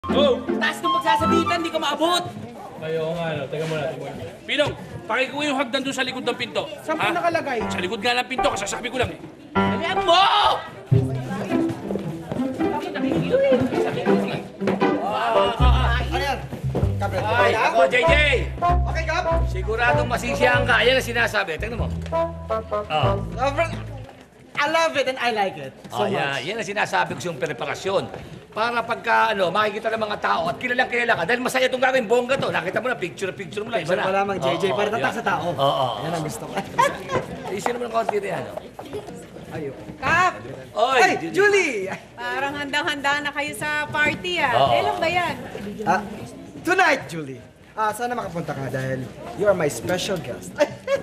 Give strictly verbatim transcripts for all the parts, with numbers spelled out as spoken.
Oh! Taas ng pagsasabitan, di ka maabot! Ayaw nga, no? Teka muna, teka muna. Pinong, pakikuha yung hagdan doon sa likod ng pinto. Saan po nakalagay? Sa likod nga ng pinto, kasasabi ko lang eh. Dalihan mo! Bakit nakikilo eh? Sabi ko lang. Ano yan? Kabret, Ay, okay na? ako, J J! Okay, Kap? Siguradong masisiyahan ka. Ayan ang sinasabi. Tingnan mo. Oh. Kabret, I love it and I like it so Oh, yan. much. Yan ang sinasabi ko sa yung preparasyon. Para pagka, ano, makikita ng mga tao at kilalang kilala ka. Dahil masaya itong gagawin, bongga to. Nakita mo na, picture-picture mo lang. Picture mo lamang, J J, para tatak sa tao. Oo, oo. Yan ang gusto ko. Isin mo ng konti rin, ano? Ayun. Kap! Oy, Ay, Julie! Parang handang-handa na kayo sa party ah. Oo. Kailan ba yan? Ah, tonight, Julie. Ah, sana makapunta ka dahil you are my special guest.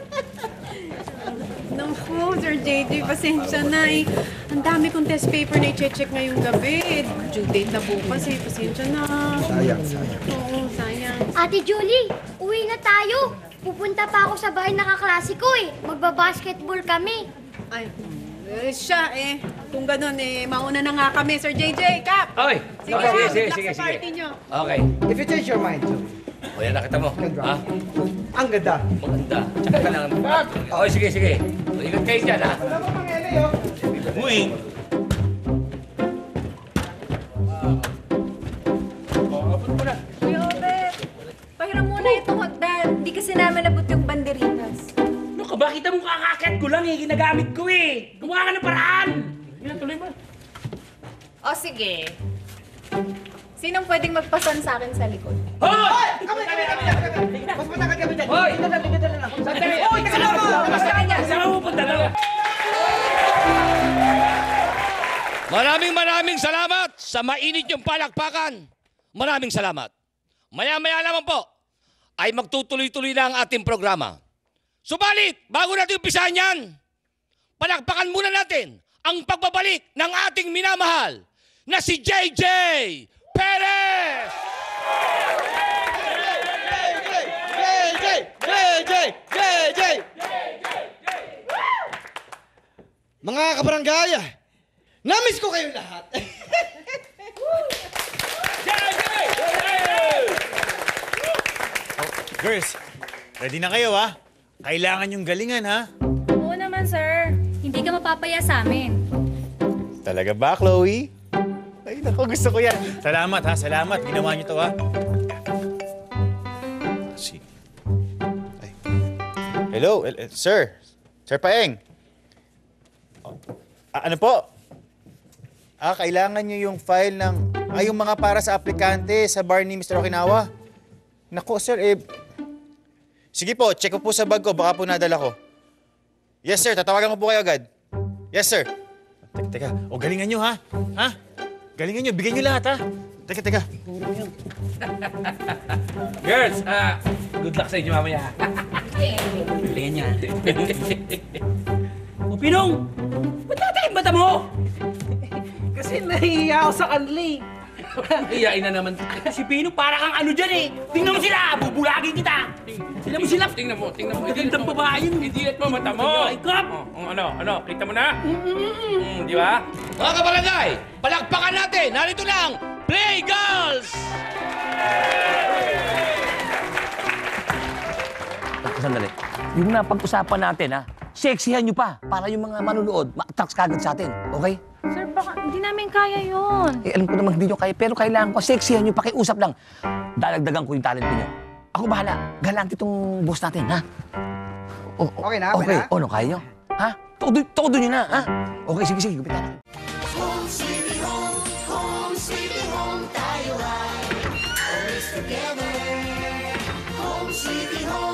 Naku, Sir J J, pasensya na eh. Ang dami kong test paper na i-check ngayong gabi. Due date na bukas eh. Pasensya na. Sayang, sayang. Oo, sayang. Ate Julie, uwi na tayo. Pupunta pa ako sa bahay na kaklase ko eh. Magbabasketball kami. Ay, eh, siya eh. Kung ganun eh, mauna na nga kami, Sir J J. Kap! Oy! Sige, Okay, ha, sige, good sige, luck sige, sa party sige. nyo. Okay. If you change your mind, Julie. O, yan, nakita mo. Ha? Ang ganda. Maganda. Tsaka ka lang. Okay, sige, sige. O, ingat kayo dyan, ha? Wala mo pang ele, oh. Uy! Kuya Obet, pahiram muna itong hagdan. Di kasi namin nabot yung banderitas. Ano ka ba? Kita mo kakakit ko lang eh. Ginagamit ko eh. Gumawa ka ng paraan. Yan, tuloy mo. O sige. Sinong pwedeng magpasan sa akin sa likod? Hoy! Kami, kami, kami, kami, kami. Mas matangkad kami dyan. Hoy! Dito lang, dito lang. Sandali! Hoy, teka lang! Basta ka dyan! Saan ka pupunta na? Maraming maraming salamat sa mainit yung palakpakan. Maraming salamat. Maya-maya naman po ay magtutuloy-tuloy na ang ating programa. Subalit, bago natin umpisahan yan, palakpakan muna natin ang pagbabalik ng ating minamahal na si J J Perez! J J! J J! J J! Mga kabarangay, namiss ko kayong lahat. Girls, ready na kayo ha? Kailangan yung galingan ha? Oo naman, sir. Hindi ka mapapaya sa amin. Talaga ba, Chloe? Ay, naku, gusto ko yan. Salamat ha, salamat. Ginawa niyo to ha. Si... Ay. Hello, el- el- sir. Sir Paeng. Oh, ah, ano po? Ah, kailangan niyo yung file ng... Ay, yung mga para sa aplikante sa bar ni Mister Okinawa. Naku, sir, eh... Sige po, check ko po sa bag ko. Baka po nadala ko. Yes, sir. Tatawagan ko po kayo agad. Yes, sir. Teka, teka. O, galingan nyo, ha? Ha? Galingan nyo. Bigyan nyo lahat, ha? Teka, teka. Girls, ah, good luck sa inyo mamaya. Galingan niya. O, Pinong! Ba't natayin mata mo? Kasi nahihiya ako sa kanila eh. Iyain na naman. Si Pino, para kang ano dyan eh. Tingnan mo sila, bubulagin kita. Tingnan mo sila. Tingnan mo, tingnan mo. Magandang babae yun. Hindi at mo mata mo. Ay, kap. Oh, ano, ano, kita mo na? Mm, di ba? Mga kabarangay, palakpakan natin. Narito lang, Play Girls! Sandali. Yung napag-usapan natin, ha? Sexihan nyo pa para yung mga manunood ma-attract kagad sa atin. Okay? Sir, baka hindi namin kaya yun. Eh, alam ko naman hindi nyo kaya, pero kailangan ko, sexihan nyo, pakiusap lang. Dadagdagan ko yung talent nyo. Ako bahala. Galante itong boss natin, ha? O, o- Okay na, okay okay. na? O, ano, kaya nyo? Ha? Todo, todo nyo na, ha? Okay, sige, sige, gupitan na. Home sweetie home, home sweetie home tayo ay always together. Home sweetie home.